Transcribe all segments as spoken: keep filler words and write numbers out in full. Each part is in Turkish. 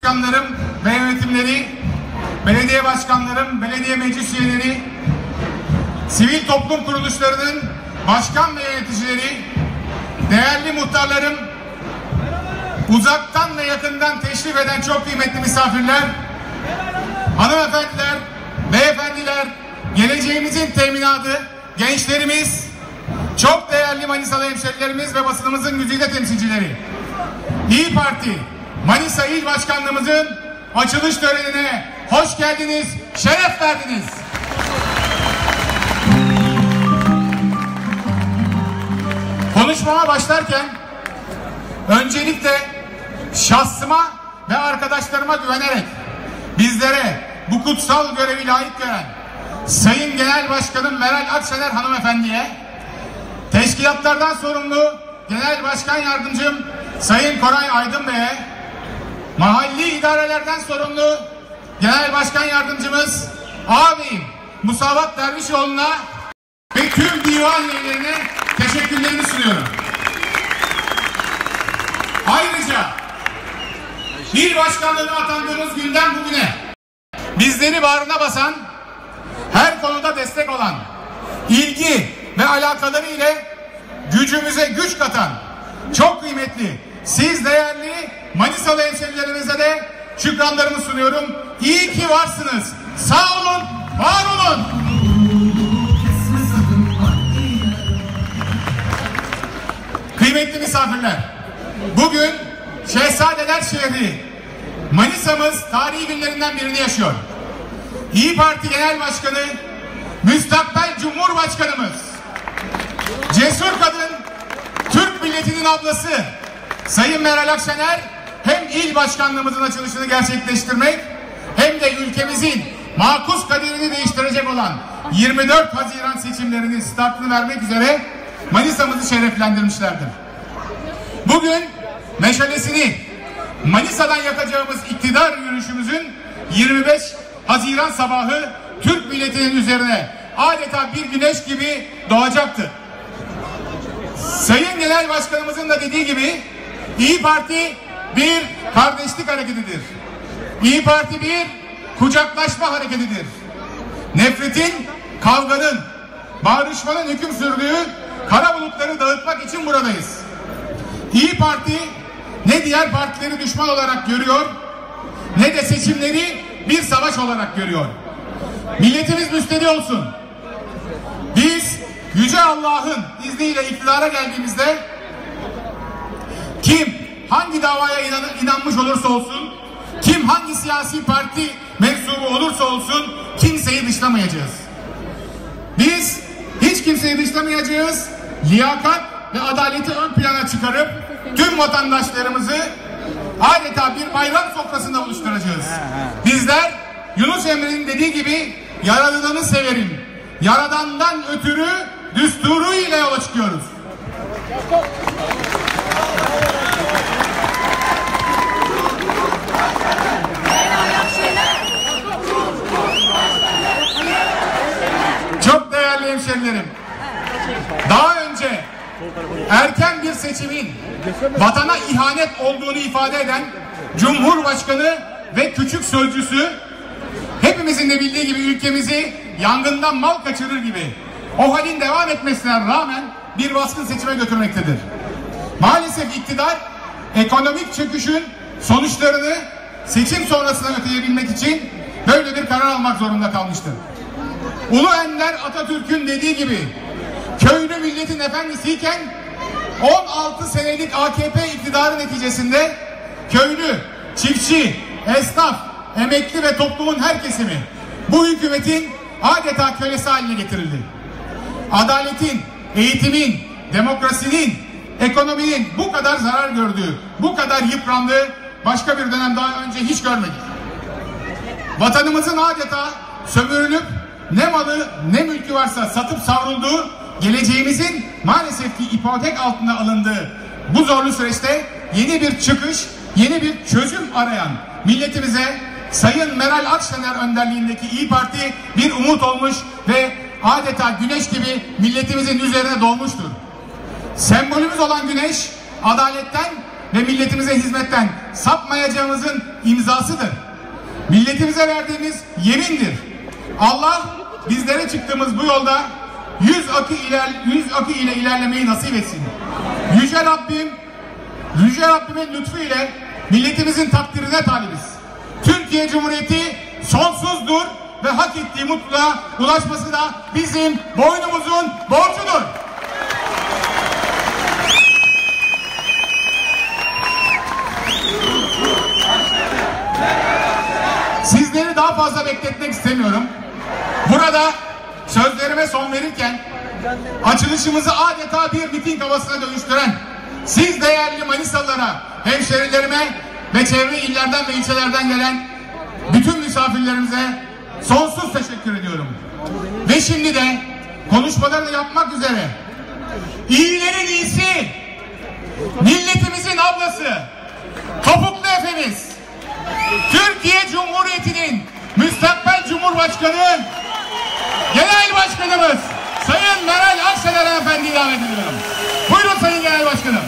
başkanlarım ve yönetimleri, belediye başkanlarım, belediye meclis üyeleri, sivil toplum kuruluşlarının başkan ve yöneticileri, değerli muhtarlarım, uzaktan ve yakından teşrif eden çok kıymetli misafirler, hanımefendiler, beyefendiler, geleceğimizin teminadı, gençlerimiz, çok değerli Manisalı hemşerilerimiz ve basınımızın güzide temsilcileri, İYİ Parti Manisa İl Başkanlığımızın açılış törenine hoş geldiniz, şeref verdiniz. Konuşmama başlarken öncelikle şahsıma ve arkadaşlarıma güvenerek bizlere bu kutsal görevi layık gören Sayın Genel Başkanım Meral Akşener hanımefendiye, teşkilatlardan sorumlu Genel Başkan Yardımcım Sayın Koray Aydın Bey'e, mahalli idarelerden sorumlu Genel Başkan Yardımcımız ağabeyim Musavat Dervişoğlu'na ve tüm divan üyelerine teşekkürlerimi sunuyorum. Ayrıca il başkanlığına atandığımız günden bugüne bizleri bağrına basan, her konuda destek olan, ilgi ve alakaları ile gücümüze güç katan çok kıymetli, siz değerli Manisalı hemşerilerimize de şükranlarımı sunuyorum. İyi ki varsınız. Sağ olun, var olun. Kıymetli misafirler, bugün Şehzadeler şehri Manisa'mız tarihi günlerinden birini yaşıyor. İYİ Parti Genel Başkanı, müstakbel Cumhurbaşkanımız, cesur kadın, Türk milletinin ablası Sayın Meral Akşener hem il başkanlığımızın açılışını gerçekleştirmek hem de ülkemizin makus kaderini değiştirecek olan yirmi dört Haziran seçimlerinin startını vermek üzere Manisa'mızı şereflendirmişlerdir. Bugün meşalesini Manisa'dan yakacağımız iktidar yürüyüşümüzün yirmi beş Haziran sabahı Türk milletinin üzerine adeta bir güneş gibi doğacaktır. Sayın Genel Başkanımızın da dediği gibi İYİ Parti bir kardeşlik hareketidir. İYİ Parti bir kucaklaşma hareketidir. Nefretin, kavganın, bağrışmanın hüküm sürdüğü kara bulutları dağıtmak için buradayız. İYİ Parti ne diğer partileri düşman olarak görüyor, ne de seçimleri bir savaş olarak görüyor. Milletimiz müsteri olsun. Biz Yüce Allah'ın izniyle iktidara geldiğimizde kim hangi davaya inan inanmış olursa olsun, kim hangi siyasi parti mensubu olursa olsun kimseyi dışlamayacağız. Biz hiç kimseyi dışlamayacağız. Liyakat ve adaleti ön plana çıkarıp tüm vatandaşlarımızı adeta bir bayram sofrasında buluşturacağız. Bizler Yunus Emre'nin dediği gibi Yaradan'ı severim, Yaradan'dan ötürü düsturu ile yola çıkıyoruz. Çok değerli hemşerilerim, daha önce erken bir seçimin vatana ihanet olduğunu ifade eden Cumhurbaşkanı ve küçük sözcüsü, hepimizin de bildiği gibi ülkemizi yangından mal kaçırır gibi o halin devam etmesine rağmen bir baskın seçime götürmektedir. Maalesef iktidar ekonomik çöküşün sonuçlarını seçim sonrasına öteyebilmek için böyle bir karar almak zorunda kalmıştır. Ulu Önder Atatürk'ün dediği gibi köylü milletin efendisiyken on altı senelik A K P iktidarı neticesinde köylü, çiftçi, esnaf, emekli ve toplumun her kesimi bu hükümetin adeta kölesi haline getirildi. Adaletin, eğitimin, demokrasinin, ekonominin bu kadar zarar gördüğü, bu kadar yıprandığı başka bir dönem daha önce hiç görmedik. Vatanımızın adeta sömürülüp ne malı ne mülkü varsa satıp savrulduğu, geleceğimizin maalesef ki ipotek altına alındığı bu zorlu süreçte yeni bir çıkış, yeni bir çözüm arayan milletimize Sayın Meral Akşener önderliğindeki İYİ Parti bir umut olmuş ve adeta güneş gibi milletimizin üzerine doğmuştur. Sembolümüz olan güneş adaletten ve milletimize hizmetten sapmayacağımızın imzasıdır. Milletimize verdiğimiz yemindir. Allah bizlere çıktığımız bu yolda yüz akı iler, yüz akı ile ilerlemeyi nasip etsin. Yüce Rabbim, Yüce Rabbimin lütfu ile milletimizin takdirine talibiz. Türkiye Cumhuriyeti sonsuzdur ve hak ettiği mutluluğa ulaşması da bizim boynumuzun borcudur. Sizleri daha fazla bekletmek istemiyorum. Burada sözlerime son verirken açılışımızı adeta bir miting havasına dönüştüren siz değerli Manisalılara, hemşerilerime ve çevre illerden ve ilçelerden gelen bütün misafirlerimize sonsuz teşekkür ediyorum. Ve şimdi de konuşmalarını yapmak üzere iyilerin iyisi, milletimizin ablası, topuklu efemiz, Türkiye Cumhuriyeti'nin müstakbel Cumhurbaşkanı, Genel Başkanımız Sayın Meral Akşener Hanımefendi'yi davet ediyorum. Buyurun Sayın Genel Başkanım.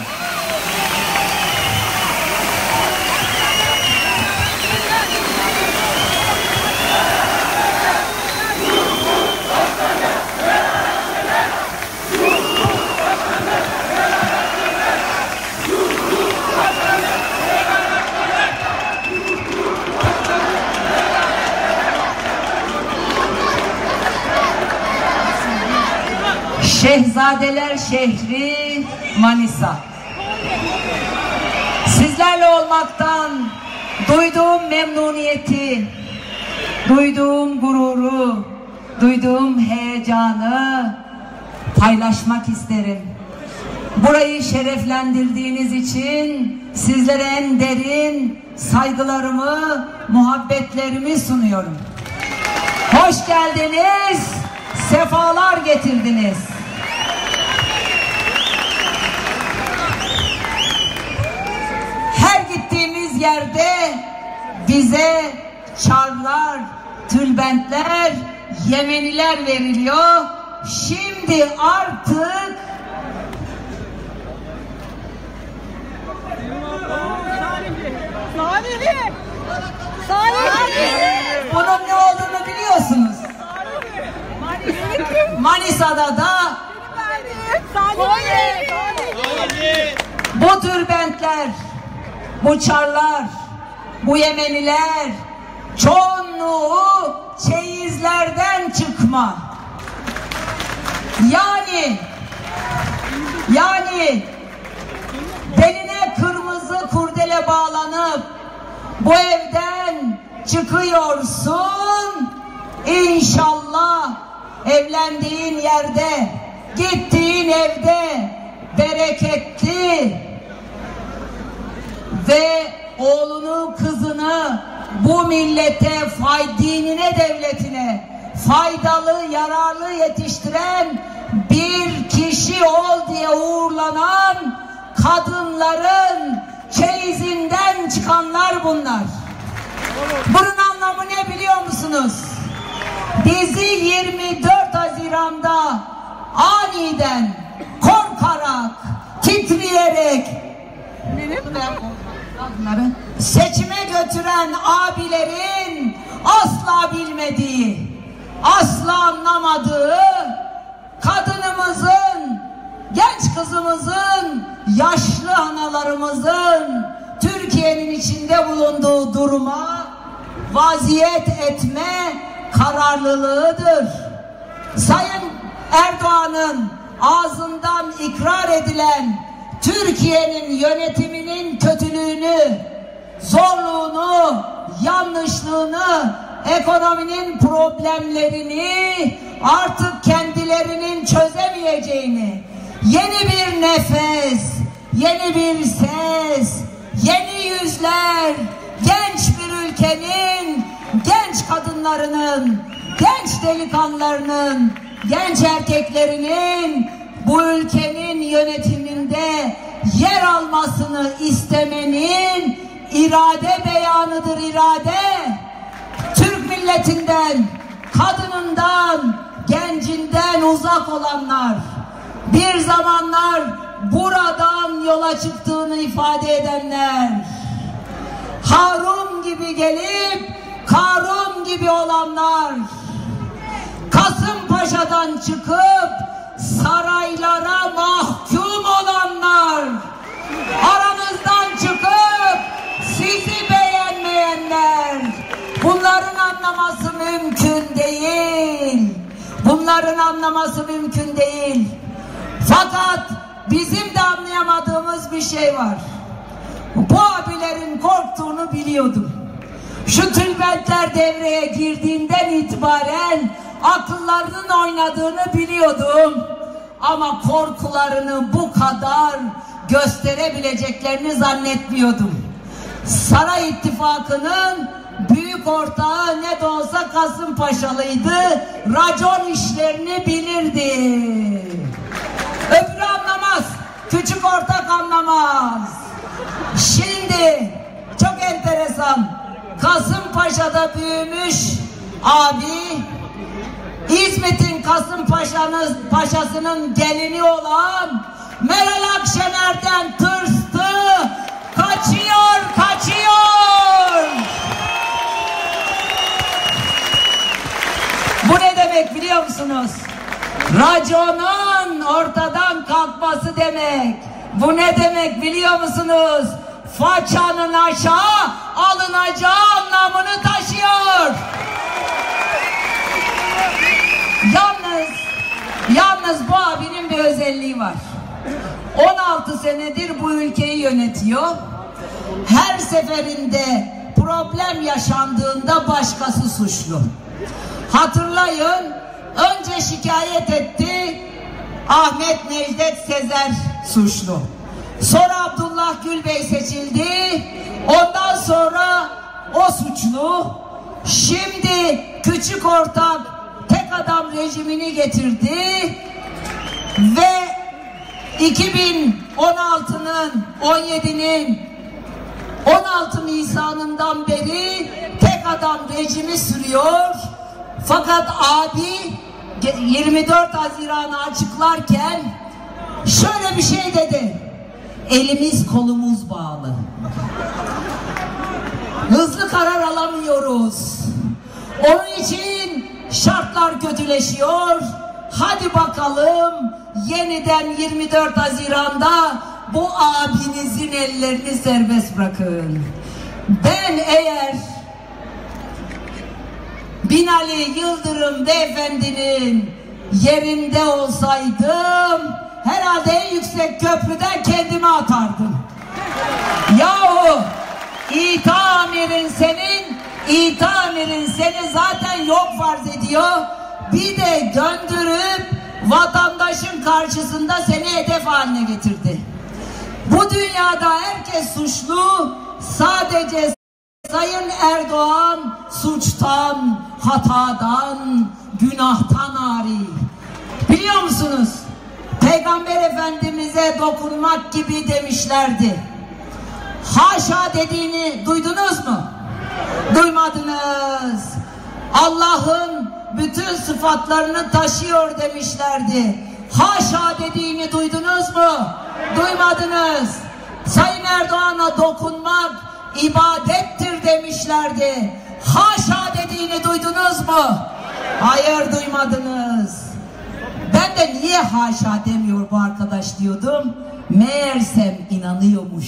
Şehzadeler şehri Manisa. Sizlerle olmaktan duyduğum memnuniyeti, duyduğum gururu, duyduğum heyecanı paylaşmak isterim. Burayı şereflendirdiğiniz için sizlere en derin saygılarımı, muhabbetlerimi sunuyorum. Hoş geldiniz, sefalar getirdiniz. Her gittiğimiz yerde bize çarlar, tülbentler, Yemeniler veriliyor. Şimdi artık Salihli! Salihli! bunun ne olduğunu biliyorsunuz. Manisa'da da bu tülbentler, bu çarlar, bu Yemeniler çoğunluğu çeyizlerden çıkma. Yani yani beline kırmızı kurdele bağlanıp bu evden çıkıyorsun, İnşallah evlendiğin yerde, gittiğin evde bereketli ve oğlunu, kızını bu millete, fay, dinine, devletine faydalı, yararlı yetiştiren bir kişi ol diye uğurlanan kadınların çeyizinden çıkanlar bunlar. Bunun anlamı ne biliyor musunuz? Bizi yirmi dört Haziran'da aniden, korkarak, titreyerek seçime götüren abilerin asla bilmediği, asla anlamadığı, kadınımızın, genç kızımızın, yaşlı analarımızın Türkiye'nin içinde bulunduğu duruma vaziyet etme kararlılığıdır. Sayın Erdoğan'ın ağzından ikrar edilen Türkiye'nin yönetiminin kötülüğünü, zorluğunu, yanlışlığını, ekonominin problemlerini, artık kendilerinin çözemeyeceğini, yeni bir nefes, yeni bir ses, yeni yüzler, genç bir ülkenin, genç kadınlarının, genç delikanlılarının, genç erkeklerinin bu ülkenin yönetiminde yer almasını istemenin irade beyanıdır, irade. Türk milletinden, kadınından, gencinden uzak olanlar, bir zamanlar buradan yola çıktığını ifade edenler, Harun gibi gelip Karun gibi olanlar, Kasımpaşa'dan çıkıp saraylara mahkum olanlar, aranızdan çıkıp sizi beğenmeyenler, bunların anlaması mümkün değil. Bunların anlaması mümkün değil. Fakat bizim de anlayamadığımız bir şey var. Bu abilerin korktuğunu biliyordum. Şu tülbentler devreye girdiğinden itibaren akıllarının oynadığını biliyordum. Ama korkularını bu kadar gösterebileceklerini zannetmiyordum. Saray İttifakı'nın büyük ortağı ne de olsa Kasımpaşalıydı. Racon işlerini bilirdi. Öbürü anlamaz. Küçük ortak anlamaz. Şimdi çok enteresan. Kasımpaşa'da büyümüş abi, İzmit'in Kasımpaşa'nın paşasının gelini olan Meral Akşener'den tırstı. Kaçıyor, kaçıyor. Bu ne demek biliyor musunuz? Raconun ortadan kalkması demek. Bu ne demek biliyor musunuz? Façanın aşağı alınacağı anlamını taşıyor. Yalnız, yalnız bu abinin bir özelliği var. on altı senedir bu ülkeyi yönetiyor. Her seferinde problem yaşandığında başkası suçlu. Hatırlayın, önce şikayet etti, Ahmet Necdet Sezer suçlu. Sonra Abdullah Gül Bey seçildi. Ondan sonra o suçlu. Şimdi küçük ortak tek adam rejimini getirdi. Ve iki bin on altının on yedinin on altı Nisan'ından beri tek adam rejimi sürüyor. Fakat abi yirmi dört Haziran'ı açıklarken şöyle bir şey dedi. Elimiz kolumuz bağlı. Hızlı karar alamıyoruz. Onun için şartlar kötüleşiyor. Hadi bakalım yeniden yirmi dört Haziran'da bu abinizin ellerini serbest bırakın. Ben eğer Binali Yıldırım Beyefendinin yerinde olsaydım herhalde en yüksek köprüden kendimi atardım. Yahu itamirin senin, itamirin seni zaten yok farz ediyor. Bir de döndürüp vatandaşın karşısında seni hedef haline getirdi. Bu dünyada herkes suçlu, sadece Sayın Erdoğan suçtan, hatadan, günahtan ari. Biliyor musunuz? Peygamber Efendimiz'e dokunmak gibi demişlerdi. Haşa dediğini duydunuz mu? Duymadınız. Allah'ın bütün sıfatlarını taşıyor demişlerdi. Haşa dediğini duydunuz mu? Duymadınız. Sayın Erdoğan'a dokunmak ibadettir demişlerdi. Haşa dediğini duydunuz mu? Hayır, duymadınız. Ben de niye haşa demiyor bu arkadaş diyordum. Meğersem inanıyormuş.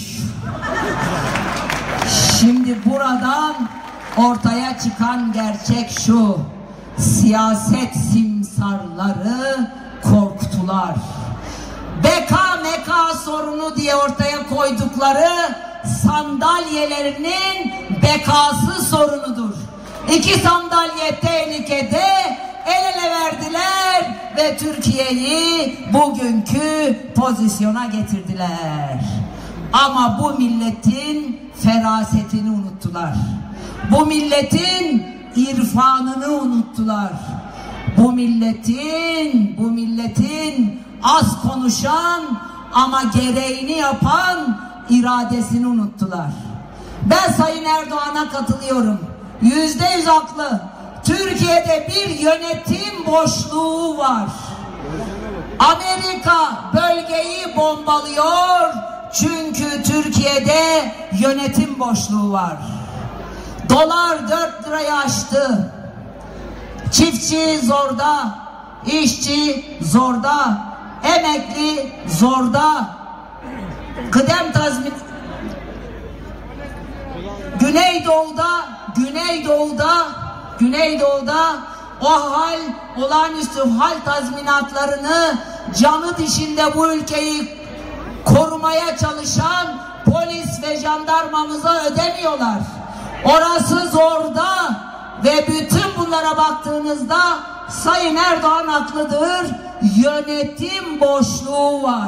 Şimdi buradan ortaya çıkan gerçek şu. Siyaset simsarları korktular. B K M K sorunu diye ortaya koydukları sandalyelerinin bekası sorunudur. İki sandalye tehlikede, el ele verdiler ve Türkiye'yi bugünkü pozisyona getirdiler. Ama bu milletin ferasetini unuttular. Bu milletin irfanını unuttular. Bu milletin, bu milletin az konuşan ama gereğini yapan iradesini unuttular. Ben Sayın Erdoğan'a katılıyorum. Yüzde yüz haklı. Türkiye'de bir yönetim boşluğu var. Amerika bölgeyi bombalıyor çünkü Türkiye'de yönetim boşluğu var. Dolar dört lirayı aştı. Çiftçi zorda, işçi zorda, emekli zorda. Kıdem tazmin Güneydoğu'da, Güneydoğu'da, Güneydoğu'da o hal, olağanüstü hal tazminatlarını canı dişinde bu ülkeyi korumaya çalışan polis ve jandarmamıza ödemiyorlar. Orası zorda ve bütün bunlara baktığınızda Sayın Erdoğan haklıdır. Yönetim boşluğu var.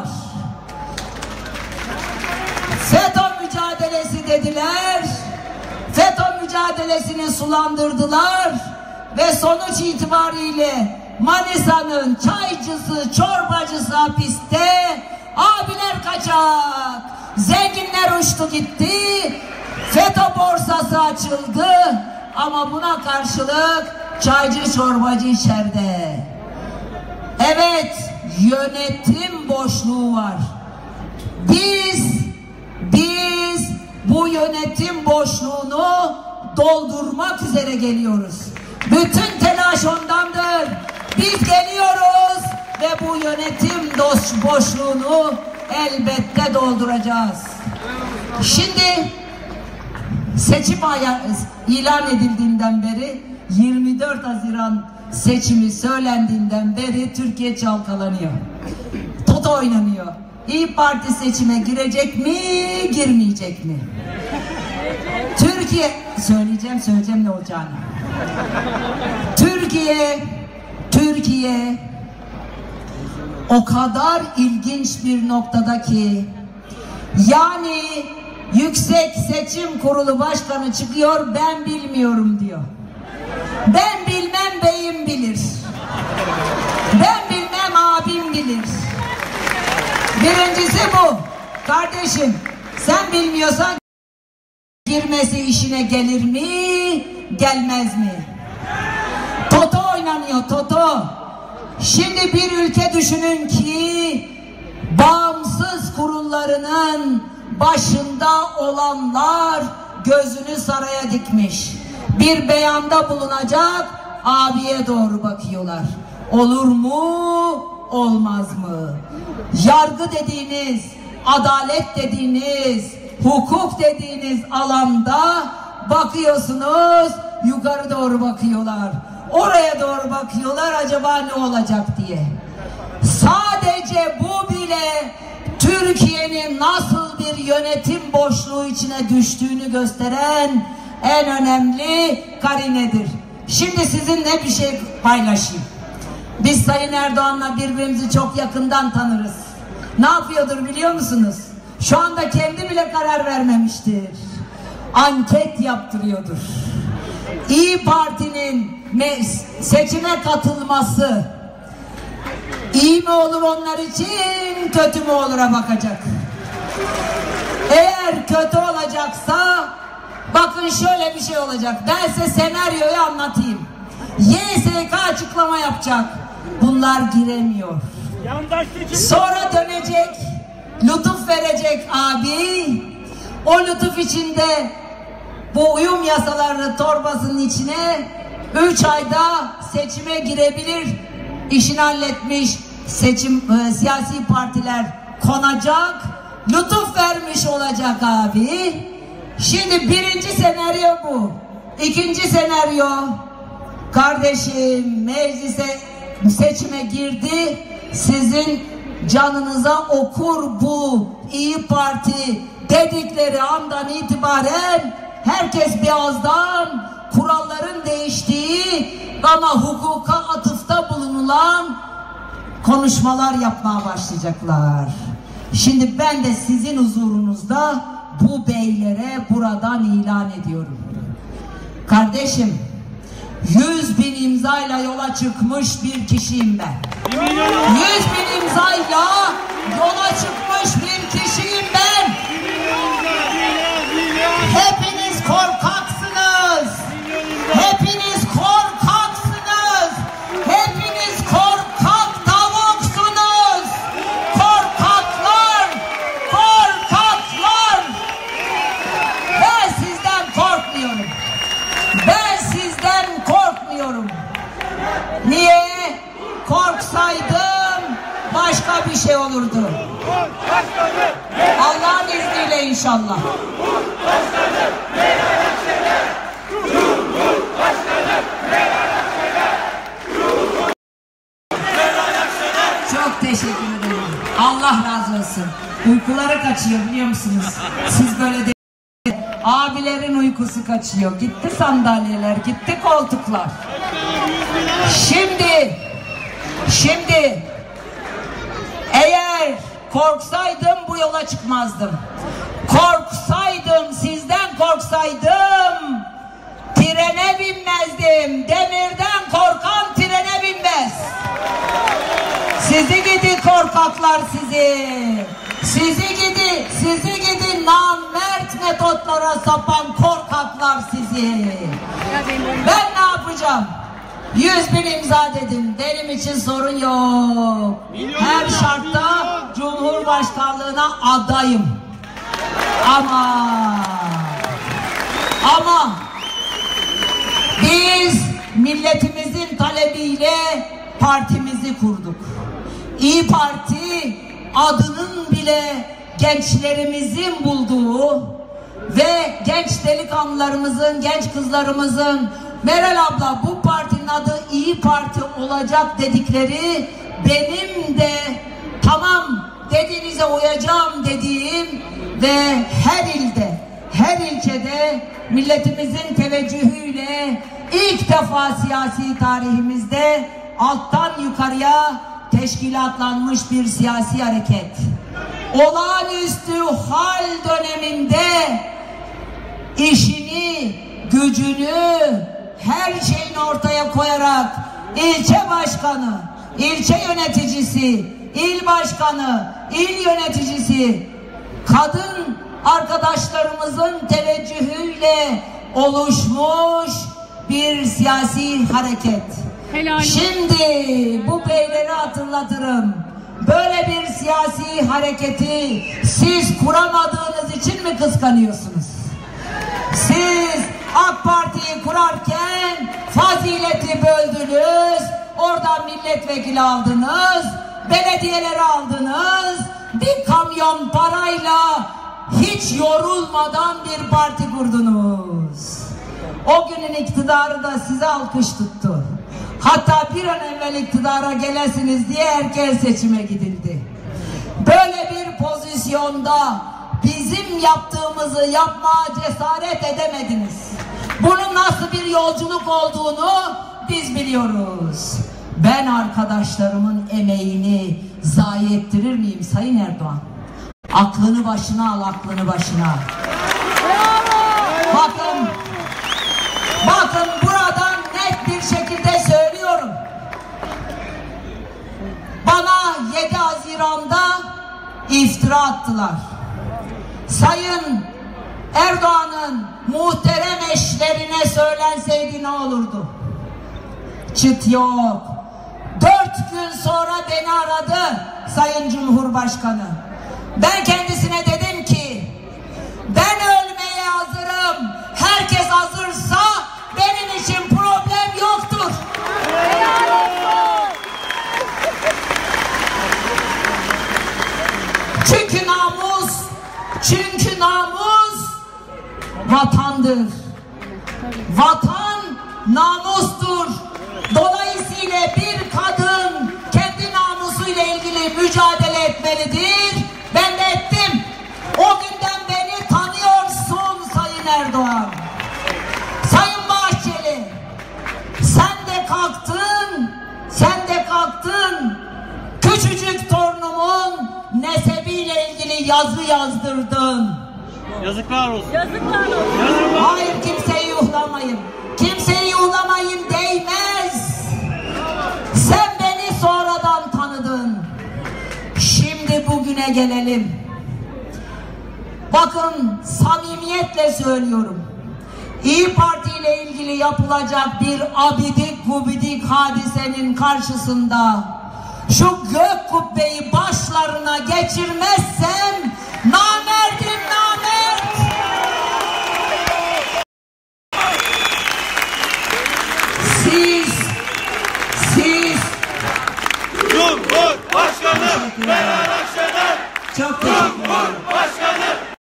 FETÖ mücadelesi dediler. FETÖ mücadelesini sulandırdılar ve sonuç itibariyle Manisa'nın çaycısı, çorbacısı hapiste, abiler kaçak, zenginler uçtu gitti, FETÖ borsası açıldı ama buna karşılık çaycı, çorbacı içeride. Evet, yönetim boşluğu var. Biz, biz bu yönetim boşluğunu doldurmak üzere geliyoruz. Bütün telaş ondandır. Biz geliyoruz ve bu yönetim boşluğunu elbette dolduracağız. Şimdi seçim ilan edildiğinden beri, yirmi dört Haziran seçimi söylendiğinden beri Türkiye çalkalanıyor. Toto oynanıyor. İYİ Parti seçime girecek mi, girmeyecek mi? Türkiye, söyleyeceğim söyleyeceğim ne olacağını. Türkiye, Türkiye o kadar ilginç bir noktada ki, yani Yüksek Seçim Kurulu Başkanı çıkıyor, ben bilmiyorum diyor. Ben bilmem, beyim bilir. Ben bilmem, abim bilir. Birincisi bu. Kardeşim, sen bilmiyorsan girmesi işine gelir mi, gelmez mi? Toto oynanıyor, toto. Şimdi bir ülke düşünün ki bağımsız kurullarının başında olanlar gözünü saraya dikmiş. Bir beyanda bulunacak, abiye doğru bakıyorlar. Olur mu, olmaz mı? Yargı dediğiniz, adalet dediğiniz, hukuk dediğiniz alanda bakıyorsunuz, yukarı doğru bakıyorlar. Oraya doğru bakıyorlar, acaba ne olacak diye. Sadece bu bile Türkiye'nin nasıl bir yönetim boşluğu içine düştüğünü gösteren en önemli karinedir. Şimdi sizinle bir şey paylaşayım. Biz Sayın Erdoğan'la birbirimizi çok yakından tanırız. Ne yapıyordur biliyor musunuz? Şu anda kendi bile karar vermemiştir. Anket yaptırıyordur. İYİ Parti'nin seçime katılması iyi mi olur onlar için, kötü mü olur'a bakacak. Eğer kötü olacaksa, bakın şöyle bir şey olacak. Ben size senaryoyu anlatayım. Y S K açıklama yapacak. Bunlar giremiyor. Sonra dönecek, lütuf verecek abi. O lütuf içinde bu uyum yasalarını torbasının içine üç ayda seçime girebilir. İşini halletmiş seçim e, siyasi partiler konacak. Lütuf vermiş olacak abi. Şimdi birinci senaryo bu. İkinci senaryo, kardeşim meclise seçime girdi. Sizin canınıza okur bu İYİ Parti dedikleri andan itibaren herkes bir ağızdan kuralların değiştiği ama hukuka atıfta bulunulan konuşmalar yapmaya başlayacaklar. Şimdi ben de sizin huzurunuzda bu beylere buradan ilan ediyorum. Kardeşim, yüz bin imzayla yola çıkmış bir kişiyim ben. Yüz bin imzayla yola çıkmış bir kişiyim ben. Hepiniz korkaksınız. Hepiniz korkaksınız. Hepiniz korkak tavuksunuz. Niye? Korksaydım başka bir şey olurdu. Allah'ın izniyle inşallah. Çok teşekkür ederim. Allah razı olsun. Uykuları kaçıyor biliyor musunuz? Siz böyle de abilerin uykusu kaçıyor. Gitti sandalyeler, gitti koltuklar. Şimdi Şimdi eğer korksaydım bu yola çıkmazdım. Korksaydım, sizden korksaydım trene binmezdim. Demirden korkan trene binmez. Sizi gidi korkaklar sizi. Sizi gidi, sizi gidi namert metotlara sapan korkaklar sizi. Ben ne yapacağım? Yüz bin imza dedim. Benim için sorun yok. Her şartta Cumhurbaşkanlığına adayım. Ama ama biz milletimizin talebiyle partimizi kurduk. İyi Parti adının bile gençlerimizin bulduğu ve genç delikanlılarımızın, genç kızlarımızın Meral abla bu partinin adı İyi Parti olacak dedikleri, benim de tamam dediğinize uyacağım dediğim ve her ilde, her ilçede milletimizin teveccühüyle ilk defa siyasi tarihimizde alttan yukarıya teşkilatlanmış bir siyasi hareket. Olağanüstü hal döneminde işini, gücünü, her şeyini ortaya koyarak ilçe başkanı, ilçe yöneticisi, il başkanı, il yöneticisi, kadın arkadaşlarımızın teveccühüyle oluşmuş bir siyasi hareket. Helal. Şimdi bu beyleri hatırlatırım. Böyle bir siyasi hareketi siz kuramadığınız için mi kıskanıyorsunuz? Siz AK Parti'yi kurarken fazileti böldünüz, oradan milletvekili aldınız, belediyeleri aldınız, bir kamyon parayla hiç yorulmadan bir parti kurdunuz. O günün iktidarı da size alkış tuttu. Hatta bir an evvel iktidara gelesiniz diye erken seçime gidildi. Böyle bir pozisyonda bizim yaptığımızı yapmaya cesaret edemediniz. Bunun nasıl bir yolculuk olduğunu biz biliyoruz. Ben arkadaşlarımın emeğini zayi ettirir miyim Sayın Erdoğan? Aklını başına al, aklını başına. Bakın, bakın buradan net bir şekilde söylüyorum. Bana yedi Haziran'da iftira attılar. Sayın Erdoğan'ın muhterem eşlerine söylenseydi ne olurdu? Çıt yok. Dört gün sonra beni aradı Sayın Cumhurbaşkanı. Ben kendisine dedim ki ben ölmeye hazırım. Herkes hazırsa benim için problem yoktur. Çünkü namus, çünkü namus vatandır. Vatan namustur. Dolayısıyla bir kadın kendi namusuyla ilgili mücadele etmelidir. Ben de ettim. O günden beni tanıyorsun Sayın Erdoğan. Sayın Bahçeli, sen de kalktın, sen de kalktın. Küçücük torunumun nesebiyle ilgili yazı yazdırdın. Yazıklar olsun. Yazıklar olsun. Yazıklar. Hayır, kimseyi yuhlamayın. Kimseyi yuhlamayın, değmez. Sen beni sonradan tanıdın. Şimdi bugüne gelelim. Bakın, samimiyetle söylüyorum. İyi Parti ile ilgili yapılacak bir abidik gubidik hadisenin karşısında şu gök kubbeyi başlarına geçirmezsem namerdim namert. Siz Cumhurbaşkanı.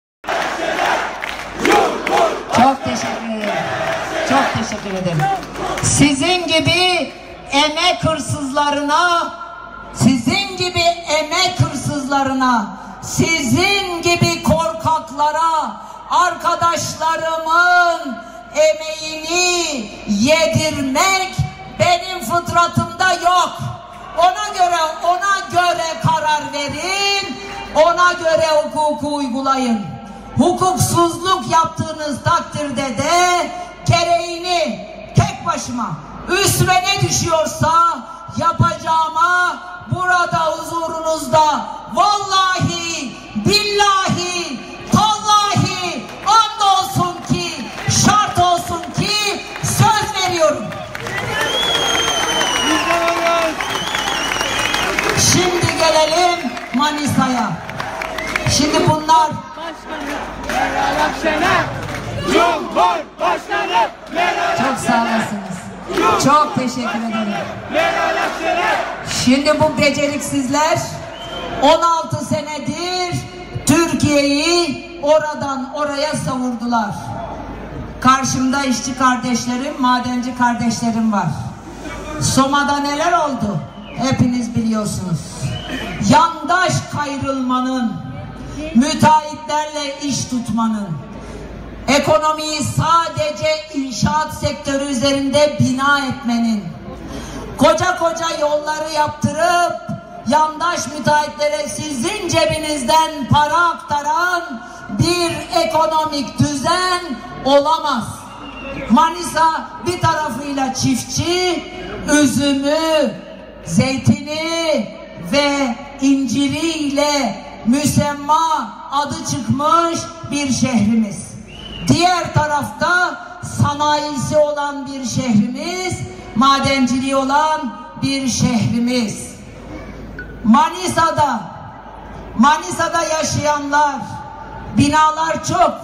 Çok teşekkür ederim. Çok teşekkür ederim. Sizin gibi emek hırsızlarına, sizin gibi emek hırsızlarına, sizin gibi korkaklara, arkadaşlarımın emeğini yedirmek benim fıtratımda yok. Ona göre, ona göre karar verin, ona göre hukuku uygulayın. Hukuksuzluk yaptığınız takdirde de gereğini tek başıma üstüme ne düşüyorsa yapacağıma burada huzurunuzda vallahi billahi tallahi andolsun ki şart olsun ki söz veriyorum. Şimdi gelelim Manisa'ya. Şimdi bunlar Cumhurbaşkanı çok sağ olasınız. Çok teşekkür ederim. Şimdi bu beceriksizler on altı senedir Türkiye'yi oradan oraya savurdular. Karşımda işçi kardeşlerim, madenci kardeşlerim var. Soma'da neler oldu? Hepiniz biliyorsunuz. Yandaş kayrılmanın, müteahhitlerle iş tutmanın, ekonomiyi sadece inşaat sektörü üzerinde bina etmenin, koca koca yolları yaptırıp yandaş müteahhitlere sizin cebinizden para aktaran bir ekonomik düzen olamaz. Manisa bir tarafıyla çiftçi, üzümü, zeytini ve inciriyle müsemma adı çıkmış bir şehrimiz. Diğer tarafta sanayisi olan bir şehrimiz, madenciliği olan bir şehrimiz. Manisa'da, Manisa'da yaşayanlar, binalar çok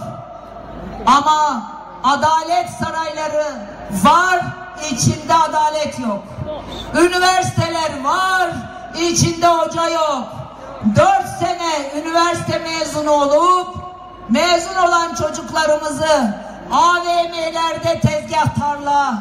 ama adalet sarayları var, içinde adalet yok. Üniversiteler var, içinde hoca yok. Dört sene üniversite mezunu olup mezun olan çocuklarımızı A V M'lerde tezgahtarla,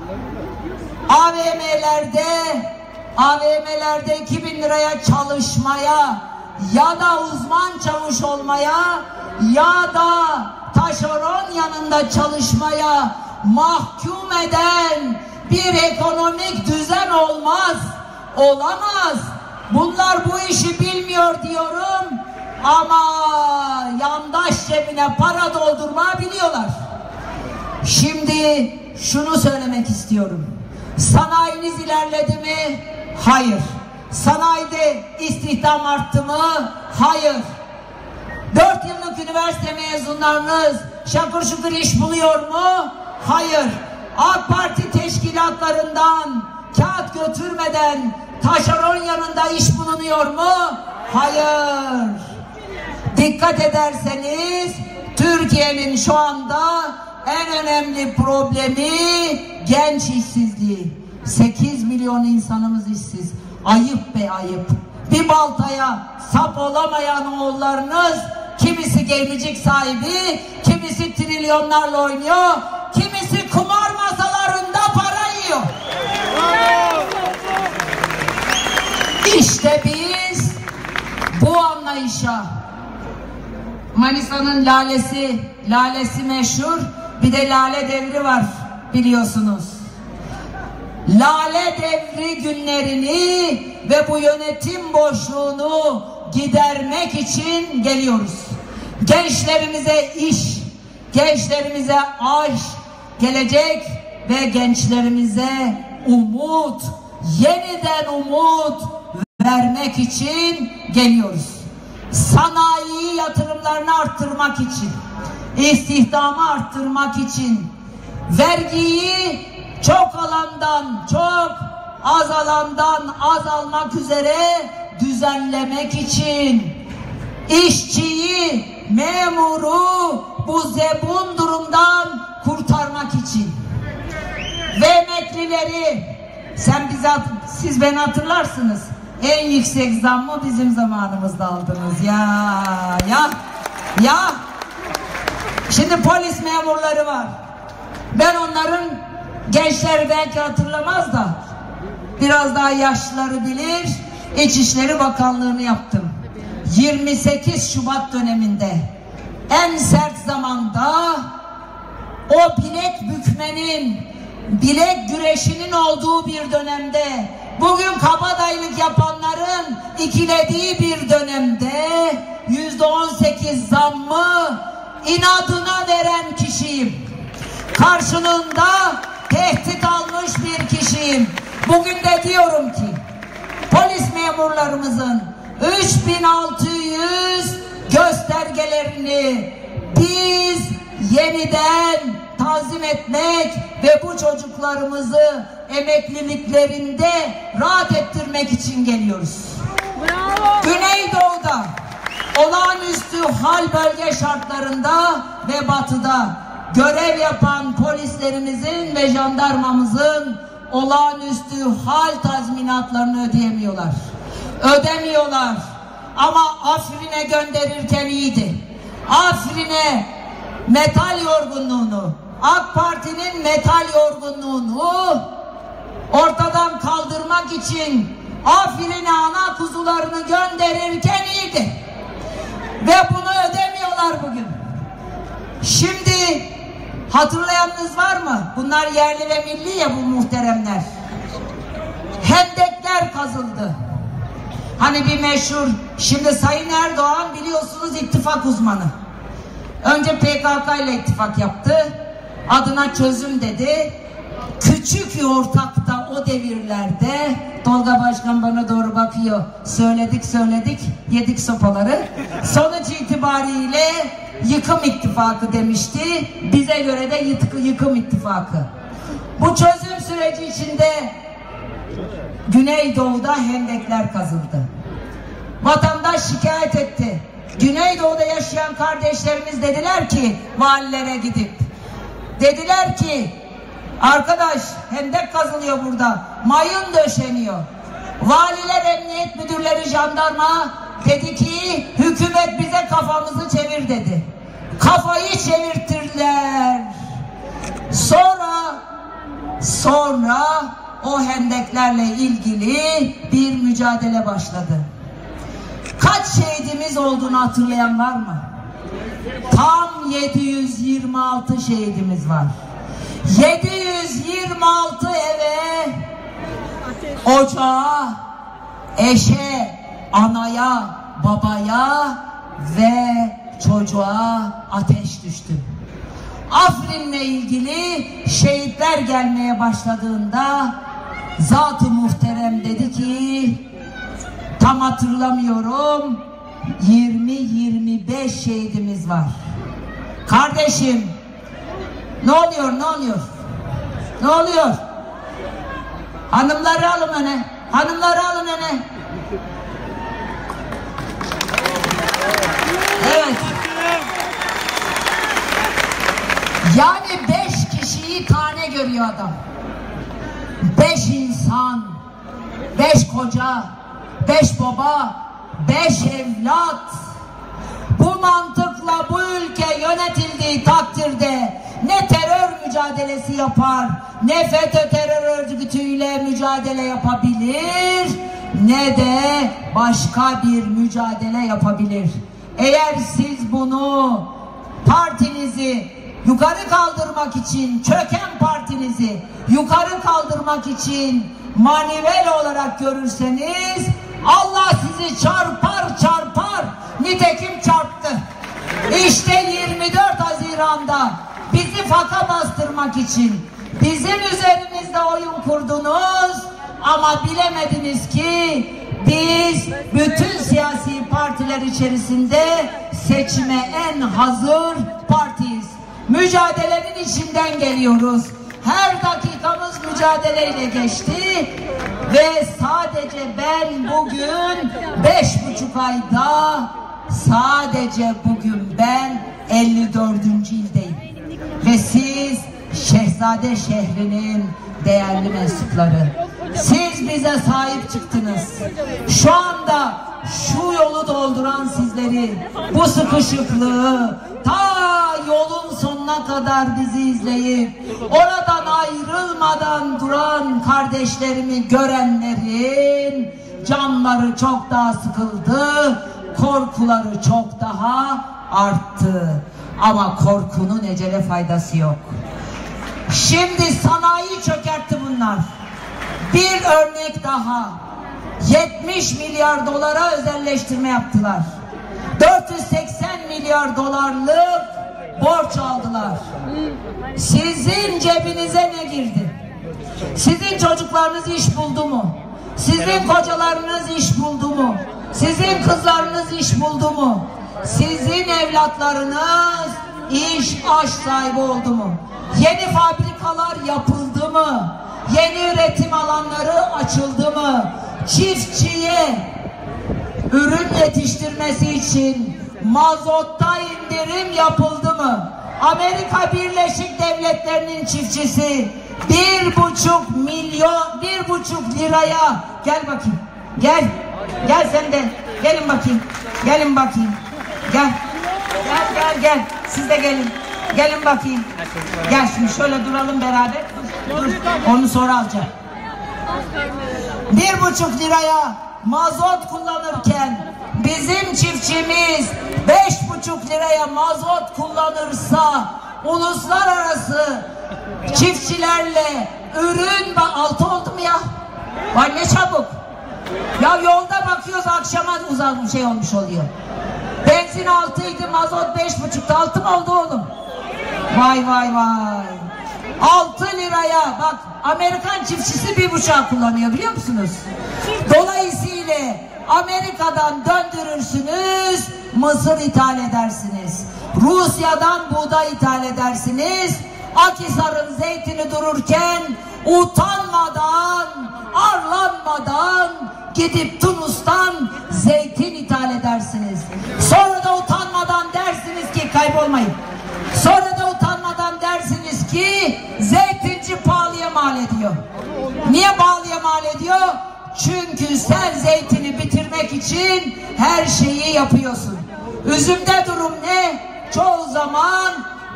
A V M'lerde A V M'lerde iki bin liraya çalışmaya ya da uzman çavuş olmaya ya da taşeron yanında çalışmaya mahkum eden bir ekonomik düzen olmaz, olamaz. Bunlar bu işi bilmiyor diyorum ama yandaş cebine para doldurmayı biliyorlar. Şimdi şunu söylemek istiyorum. Sanayiniz ilerledi mi? Hayır. Sanayide istihdam arttı mı? Hayır. Dört yıllık üniversite mezunlarınız şakır şukur iş buluyor mu? Hayır. AK Parti teşkilatlarından kağıt götürmeden taşeron yanında iş bulunuyor mu? Hayır. Dikkat ederseniz Türkiye'nin şu anda en önemli problemi genç işsizliği. sekiz milyon insanımız işsiz. Ayıp be ayıp. Bir baltaya sap olamayan oğullarınız kimisi gemicik sahibi, kimisi trilyonlarla oynuyor, kimisi kumar masalarında para yiyor. İşte biz bu anlayışa, Manisa'nın lalesi, lalesi meşhur, bir de lale devri var biliyorsunuz. Lale devri günlerini ve bu yönetim boşluğunu gidermek için geliyoruz. Gençlerimize iş, gençlerimize aş, gelecek ve gençlerimize umut, yeniden umut vermek için geliyoruz. Sanayi yatırımlarını arttırmak için, istihdamı arttırmak için, vergiyi çok alandan çok, az alandan az almak üzere düzenlemek için, işçiyi, memuru bu zebun durumdan kurtarmak için ve emeklileri, sen bize, siz beni hatırlarsınız, en yüksek zammı bizim zamanımızda aldınız ya ya ya. Şimdi polis memurları var. Ben onların, gençler belki hatırlamaz da biraz daha yaşlıları bilir, İçişleri Bakanlığı'nı yaptım. yirmi sekiz Şubat döneminde en sert zamanda o bilek bükmenin, bilek güreşinin olduğu bir dönemde, bugün kabadayılık yapanların ikilediği bir dönemde yüzde on sekiz zammı inadına veren kişiyim. Karşılığında tehdit almış bir kişiyim. Bugün de diyorum ki polis memurlarımızın üç bin altı yüz göstergelerini biz yeniden tanzim etmek ve bu çocuklarımızı emekliliklerinde rahat ettirmek için geliyoruz. Bravo. Güneydoğu'da olağanüstü hal bölge şartlarında ve batıda görev yapan polislerimizin ve jandarmamızın olağanüstü hal tazminatlarını ödeyemiyorlar. Ödemiyorlar. Ama Afrin'e gönderirken iyiydi. Afrin'e metal yorgunluğunu, AK Parti'nin metal yorgunluğunu ortadan kaldırmak için Afrin'e ana kuzularını gönderirken iyiydi. Ve bunu ödemiyorlar bugün. Şimdi hatırlayanınız var mı? Bunlar yerli ve milli ya, bu muhteremler. Hendekler kazıldı. Hani bir meşhur, şimdi Sayın Erdoğan biliyorsunuz ittifak uzmanı. Önce P K K ile ittifak yaptı. Adına çözüm dedi. Küçük ortakta o devirlerde, Tolga Başkan bana doğru bakıyor. Söyledik söyledik yedik sopaları. Sonuç itibariyle yıkım ittifakı demişti. Bize göre de yıkım ittifakı. Bu çözüm süreci içinde Güneydoğu'da hendekler kazıldı. Vatandaş şikayet etti. Güneydoğu'da yaşayan kardeşlerimiz dediler ki valilere gidip, dediler ki arkadaş hendek kazılıyor burada, mayın döşeniyor. Valiler, emniyet müdürleri, jandarma dedi ki hükümet bize kafamızı çevir dedi. Kafayı çevirtirdiler. Sonra sonra o hendeklerle ilgili bir mücadele başladı. Kaç şehidimiz olduğunu hatırlayan var mı? Tam yedi yüz yirmi altı şehidimiz var. yedi yüz yirmi altı eve, ocağa, eşe, anaya, babaya ve çocuğa ateş düştü. Afrin'le ilgili şehitler gelmeye başladığında Zat-ı Muhterem dedi ki, tam hatırlamıyorum, yirmi yirmi beş şehidimiz var. Kardeşim, ne oluyor, ne oluyor? Ne oluyor? Hanımları alın öne. Hanımları alın öne. Evet. Yani beş kişiyi tane görüyor adam. Beş insan, beş koca, beş baba, beş evlat. Bu mantıkla bu ülke yönetildiği takdirde ne terör mücadelesi yapar, ne FETÖ terör örgütüyle mücadele yapabilir, ne de başka bir mücadele yapabilir. Eğer siz bunu, partinizi yukarı kaldırmak için, çöken partinizi yukarı kaldırmak için manivel olarak görürseniz, Allah sizi çarpar çarpar, nitekim çarptı. İşte yirmi dört Haziran'da bizi faka bastırmak için bizim üzerimizde oyun kurdunuz ama bilemediniz ki biz bütün siyasi partiler içerisinde seçime en hazır partiyiz. Mücadelenin içinden geliyoruz. Her dakikamız mücadeleyle geçti ve sadece ben bugün beş buçuk ayda, sadece bugün ben elli dördüncü ildeyim. Ve siz Şehzade şehrinin değerli mensupları, siz bize sahip çıktınız. Şu anda şu yolu dolduran sizleri, bu sıkışıklığı ta yolun sonuna kadar bizi izleyip oradan ayrılmadan duran kardeşlerimi görenlerin canları çok daha sıkıldı, korkuları çok daha arttı. Ama korkunun ecele faydası yok. Şimdi sanayi çökertti bunlar. Bir örnek daha. yetmiş milyar dolara özelleştirme yaptılar. dört yüz seksen milyar dolarlık borç aldılar. Sizin cebinize ne girdi? Sizin çocuklarınız iş buldu mu? Sizin kocalarınız iş buldu mu? Sizin kızlarınız iş buldu mu? Sizin evlatlarınız iş aş sahibi oldu mu? Yeni fabrikalar yapıldı mı? Yeni üretim alanları açıldı mı? Çiftçiye ürün yetiştirmesi için mazotta indirim yapıldı mı? Amerika Birleşik Devletleri'nin çiftçisi bir buçuk milyon, bir buçuk liraya, gel bakayım, gel, gel sen de, gelin bakayım, gelin bakayım, gel, gel, gel, gel, siz de gelin, gelin bakayım, gel şimdi şöyle duralım beraber, dur, dur. Onu sonra alacağım. Bir buçuk liraya mazot kullanırken bizim çiftçimiz beş buçuk liraya mazot kullanırsa uluslararası çiftçilerle ürün altı oldu mu ya? Vay ne çabuk. Ya yolda bakıyoruz akşama uzak şey olmuş oluyor. Benzin altıydı, mazot beş buçuktu, altı mı oldu oğlum? Vay vay vay. altı liraya bak, Amerikan çiftçisi bir buçuğa kullanıyor biliyor musunuz? Dolayısıyla Amerika'dan döndürürsünüz, mısır ithal edersiniz. Rusya'dan buğday ithal edersiniz. Akhisar'ın zeytini dururken utanmadan, arlanmadan gidip Tunus'tan zeytin ithal edersiniz. Sonra da utanmadan dersiniz ki kaybolmayın. Sonra da utanmadan dersiniz ki zeytinci pahalıya mal ediyor. Niye pahalıya mal ediyor? Çünkü sen zeytini bitirmek için her şeyi yapıyorsun. Üzümde durum ne? Çoğu zaman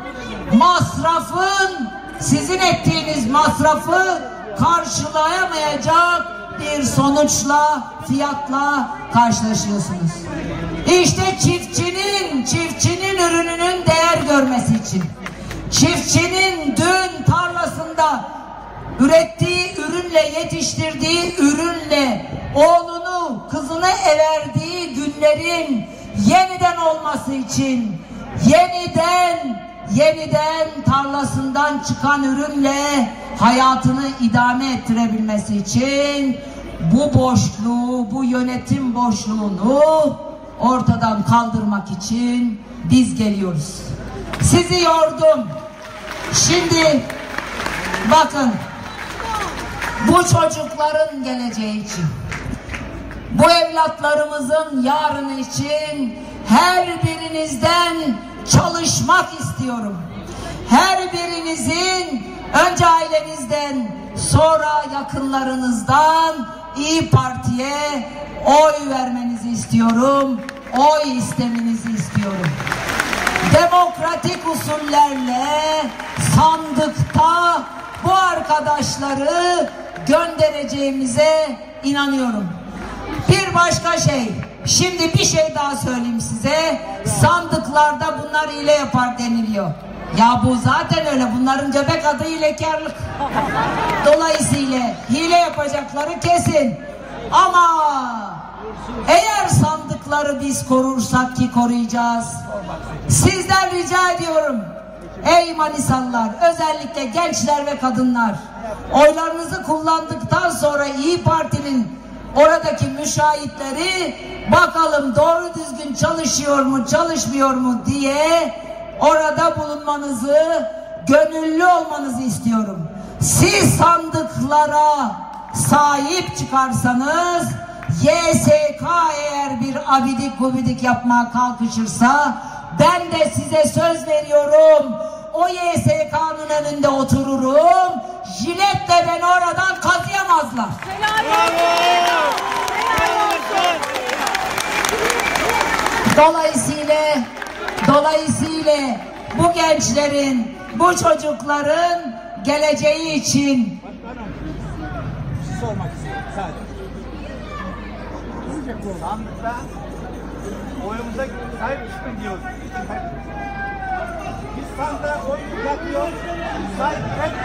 masrafın, sizin ettiğiniz masrafı karşılayamayacak bir sonuçla, fiyatla karşılaşıyorsunuz. İşte çiftçinin, çiftçinin ürününün değer görmesi için, çiftçinin dün tarlasında ürettiği ürünle, yetiştirdiği ürünle oğlunu, kızını everdiği günlerin yeniden olması için, yeniden yeniden tarlasından çıkan ürünle hayatını idame ettirebilmesi için bu boşluğu, bu yönetim boşluğunu ortadan kaldırmak için biz geliyoruz. Sizi yordum. Şimdi bakın, bu çocukların geleceği için, bu evlatlarımızın yarını için her birinizden çalışmak istiyorum. Her birinizin önce ailenizden, sonra yakınlarınızdan İYİ Parti'ye oy vermenizi istiyorum. Oy istemenizi istiyorum. Demokratik usullerle sandıkta bu arkadaşları göndereceğimize inanıyorum. Bir başka şey, şimdi bir şey daha söyleyeyim size. Sandıklarda bunlar hile yapar deniliyor. Ya bu zaten öyle, bunların göbek adı hilekarlık. Dolayısıyla hile yapacakları kesin. Ama eğer sandıkları biz korursak, ki koruyacağız, sizden rica ediyorum ey Manisalılar, özellikle gençler ve kadınlar, oylarınızı kullandıktan sonra İYİ Parti'nin oradaki müşahitleri bakalım doğru düzgün çalışıyor mu, çalışmıyor mu diye orada bulunmanızı, gönüllü olmanızı istiyorum. Siz sandıklara sahip çıkarsanız, Y S K eğer bir abidik gubidik yapmaya kalkışırsa, ben de size söz veriyorum, o Y S K'nın önünde otururum. Jiletle beni oradan kazıyamazlar. Dolayısıyla dolayısıyla bu gençlerin, bu çocukların geleceği için sormak istiyorum sadece. Sandıkta oyumuza sahip çıkın diyoruz. Biz sandığa oy yapıyoruz. Sahip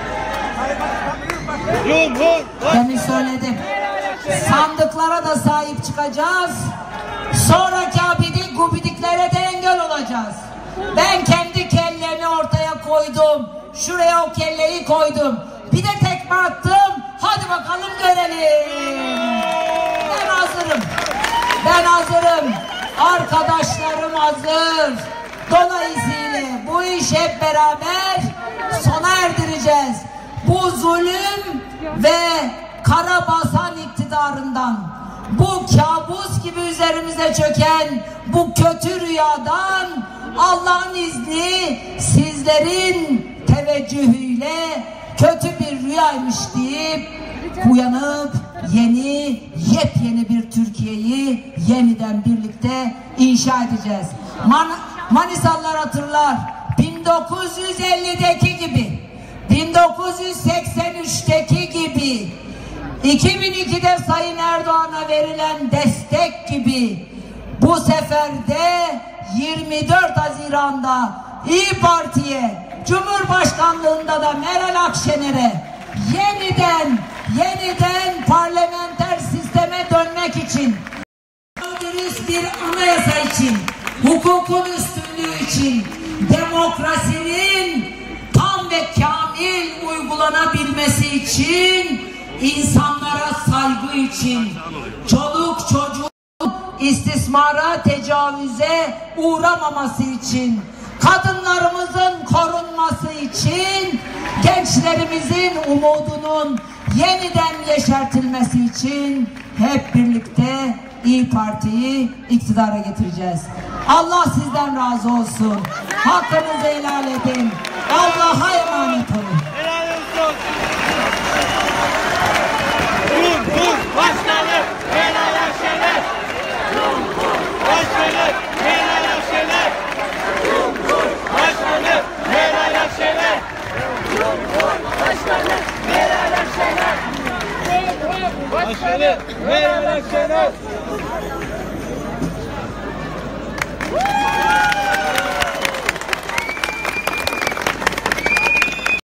çıkabiliriz. Demin söyledim. Sandıklara da sahip çıkacağız. Sonraki abidik gubidiklere de engel olacağız. Ben kendi kellemi ortaya koydum. Şuraya o kelleyi koydum. Bir de tekme attım. Hadi bakalım görelim. Ben hazırım. Ben hazırım. Arkadaşlarım hazır. Dolayısıyla bu iş hep beraber sona erdireceğiz. Bu zulüm ve karabasan iktidarından, bu kabus gibi üzerimize çöken bu kötü rüyadan Allah'ın izni sizlerin teveccühüyle kötü bir rüyaymış deyip uyanıp yeni, yepyeni bir Türkiye'yi yeniden birlikte inşa edeceğiz. Man Manisalılar hatırlar, bin dokuz yüz ellideki gibi, bin dokuz yüz seksen üçteki gibi, iki bin ikide Sayın Erdoğan'a verilen destek gibi bu sefer de yirmi dört Haziran'da İYİ Parti'ye, Cumhurbaşkanlığında da Meral Akşener'e yeniden yeniden parlamenter sisteme dönmek için, dürüst bir anayasa için, hukukun üstünlüğü için, demokrasinin tam ve kamil uygulanabilmesi için, insanlara saygı için, çoluk çocuğun istismara, tecavüze uğramaması için, kadınlarımızın korunması için, gençlerimizin umudunun yeniden yeşertilmesi için hep birlikte İYİ Parti'yi iktidara getireceğiz. Allah sizden razı olsun. Hakkınızı helal edin. Allah'a emanet olun. Helal olsun. Cumhurbaşkanı Meral Akşener. Cumhurbaşkanı Meral Akşener. Cumhurbaşkanı Meral Akşener. Cumhurbaşkanı Meral Akşener. Cumhurbaşkanı Meral Akşener.